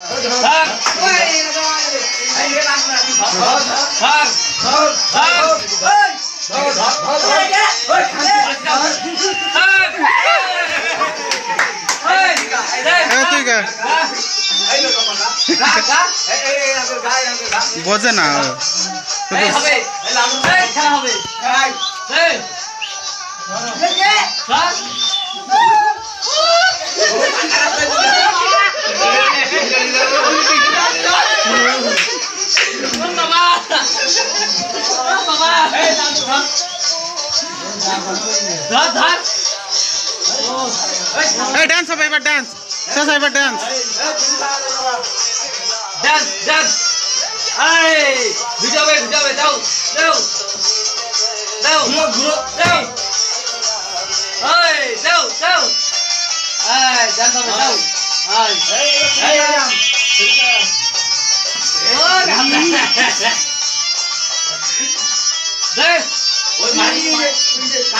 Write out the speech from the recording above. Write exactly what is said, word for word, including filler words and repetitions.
বোঝে না ডান্স হবে এবার ডান্স শেষ এবার ডান্স ডান্স ডান্স এই ভিজাবে ভিজাবে দাও দাও দাও ঘুরো ঘুরো দাও এই দাও দাও এই ডান্স হবে দাও এই এই ও দে ওই মারি